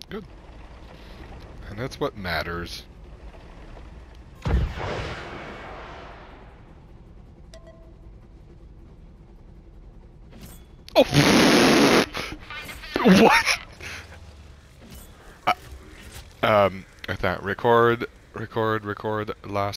Good. And that's what matters. Oh! What? I thought record last.